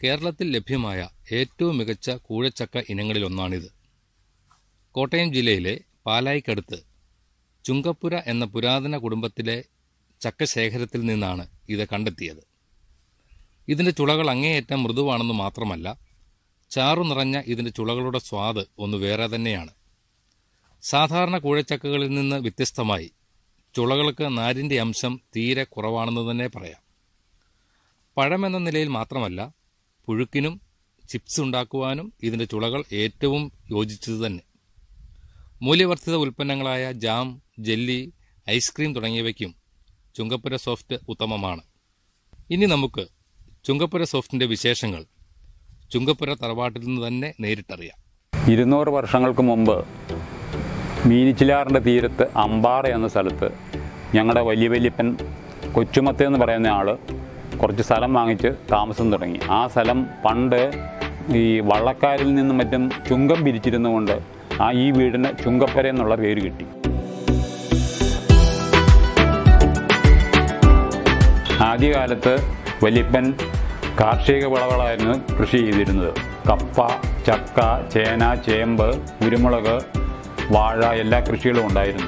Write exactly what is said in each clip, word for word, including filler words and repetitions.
കേരളത്തിൽ ലഭ്യമായ ഏറ്റവും മികച്ച കൂഴച്ചക്ക ഇനങ്ങളിലൊന്നാണിത്. കോട്ടയം ജില്ലയിലെ പാലായ്ക്കടുത്ത് ചുങ്കപ്പുര എന്ന പുരാതന കുടുംബത്തിലെ ചക്കശേഖരത്തിൽ നിന്നാണ് ഇത് കണ്ടെത്തിയത്. ഇതിൻ്റെ ചുളകൾ അങ്ങേയറ്റം മൃദുവാണെന്ന് മാത്രമല്ല, ചാറു നിറഞ്ഞ ഇതിൻ്റെ ചുളകളുടെ സ്വാദ് ഒന്ന് വേറെ തന്നെയാണ്. സാധാരണ കൂഴച്ചക്കകളിൽ നിന്ന് വ്യത്യസ്തമായി ചുളകൾക്ക് നാരിൻ്റെ അംശം തീരെ കുറവാണെന്ന് തന്നെ പറയാം. പഴമെന്ന നിലയിൽ മാത്രമല്ല, പുഴുക്കിനും ചിപ്സ് ഉണ്ടാക്കുവാനും ഇതിൻ്റെ ചുളകൾ ഏറ്റവും യോജിച്ചത് തന്നെ. മൂല്യവർദ്ധിത ഉൽപ്പന്നങ്ങളായ ജാം, ജെല്ലി, ഐസ്ക്രീം തുടങ്ങിയവയ്ക്കും ചുങ്കപ്പുര സോഫ്റ്റ് ഉത്തമമാണ്. ഇനി നമുക്ക് ചുങ്കപ്പുര സോഫ്റ്റിൻ്റെ വിശേഷങ്ങൾ ചുങ്കപ്പുര തറവാട്ടിൽ നിന്ന് തന്നെ നേരിട്ടറിയാം. ഇരുന്നൂറ് വർഷങ്ങൾക്ക് മുമ്പ് മീനിച്ചിലാറിൻ്റെ തീരത്ത് അമ്പാറ എന്ന സ്ഥലത്ത് ഞങ്ങളുടെ വലിയ വല്യപ്പൻ കൊച്ചുമത്ത എന്ന് പറയുന്ന ആൾ കുറച്ച് സ്ഥലം വാങ്ങിച്ച് താമസം തുടങ്ങി. ആ സ്ഥലം പണ്ട് ഈ വള്ളക്കാരിൽ നിന്നും മറ്റും ചുങ്കം പിരിച്ചിരുന്നുകൊണ്ട് ആ ഈ വീടിന് ചുങ്കപ്പുര എന്നുള്ള പേര് കിട്ടി. ആദ്യകാലത്ത് വല്യപ്പൻ കാർഷിക വിളകളായിരുന്നു കൃഷി ചെയ്തിരുന്നത്. കപ്പ, ചക്ക, ചേന, ചേമ്പ്, കുരുമുളക്, വാഴ എല്ലാ കൃഷികളും ഉണ്ടായിരുന്നു.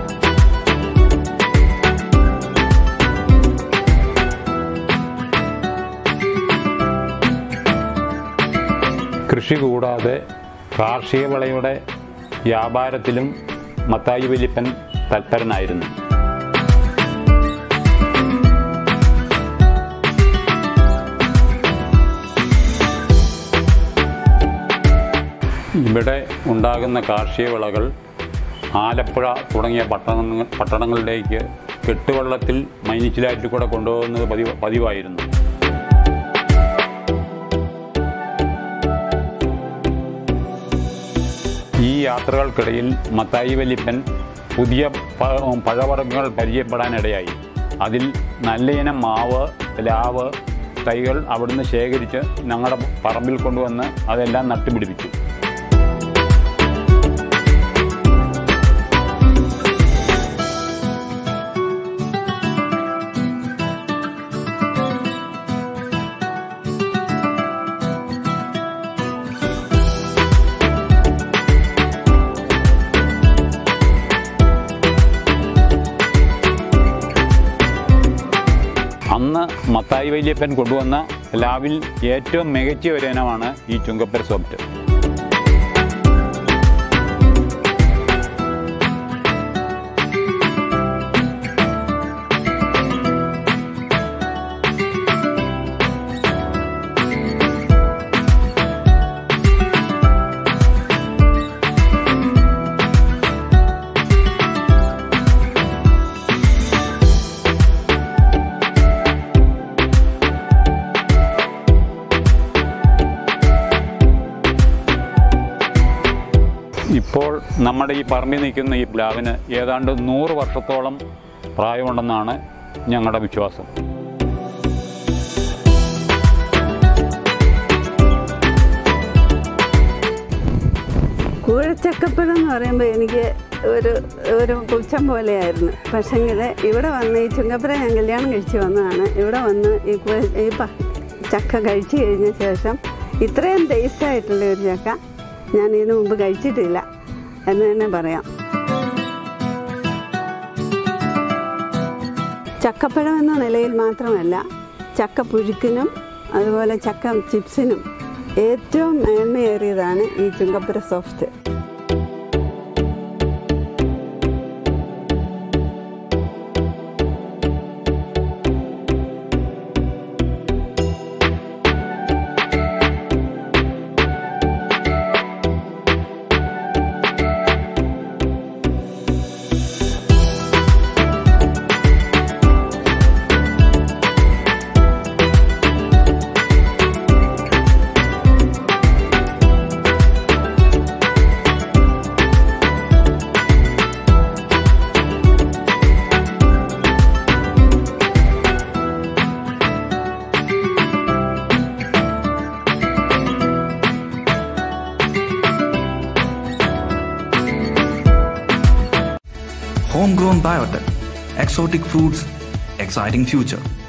കൃഷി കൂടാതെ കാർഷിക വിളയുടെ വ്യാപാരത്തിലും മത്തായി വല്യപ്പൻ തൽപരനായിരുന്നു. ഇവിടെ ഉണ്ടാകുന്ന കാർഷിക വിളകൾ ആലപ്പുഴ തുടങ്ങിയ പട്ടണങ്ങൾ പട്ടണങ്ങളിലേക്ക് കെട്ടുവള്ളത്തിൽ മൈനിച്ചിലാറ്റിൽ കൂടെ കൊണ്ടുപോകുന്നത് പതിവ് പതിവായിരുന്നു. ഈ യാത്രകൾക്കിടയിൽ മത്തായി വല്യപ്പൻ പുതിയ പഴവർഗ്ഗങ്ങൾ പരിചയപ്പെടാനിടയായി. അതിൽ നല്ല ഇനം മാവ്, പ്ലാവ് തൈകൾ അവിടുന്ന് ശേഖരിച്ച് ഞങ്ങളുടെ പറമ്പിൽ കൊണ്ടുവന്ന് അതെല്ലാം നട്ടുപിടിപ്പിച്ചു. അന്ന് മത്തായി വല്യപ്പൻ കൊണ്ടുവന്ന പ്ലാവിൽ ഏറ്റവും മികച്ച ഒരു ഇനമാണ് ഈ ചുങ്കപ്പുര സോഫ്റ്റ്. ഇപ്പോൾ നമ്മുടെ ഈ പറമ്പിൽ നിൽക്കുന്ന ഈ പ്ലാവിന് ഏതാണ്ട് നൂറ് വർഷത്തോളം പ്രായമുണ്ടെന്നാണ് ഞങ്ങളുടെ വിശ്വാസം. കൂഴച്ചക്കപ്പഴം എന്ന് പറയുമ്പോൾ എനിക്ക് ഒരു ഒരു പുച്ഛം പോലെയായിരുന്നു. പക്ഷേങ്കിൽ ഇവിടെ വന്ന് ഈ ചുങ്കപ്പുര ഞാൻ കല്യാണം കഴിച്ച് വന്നതാണ്. ഇവിടെ വന്ന് ഈ ഈ ചക്ക കഴിച്ചു കഴിഞ്ഞ ശേഷം ഇത്രയും ടേസ്റ്റായിട്ടുള്ള ഒരു ചക്ക ഞാൻ ഇതിനു മുമ്പ് കഴിച്ചിട്ടില്ല എന്ന് തന്നെ പറയാം. ചക്കപ്പഴം എന്ന നിലയിൽ മാത്രമല്ല, ചക്ക പുഴുക്കിനും അതുപോലെ ചക്ക ചിപ്സിനും ഏറ്റവും മേന്മയേറിയതാണ് ഈ Chunkappura soft. Homegrown biotech, exotic foods, exciting future.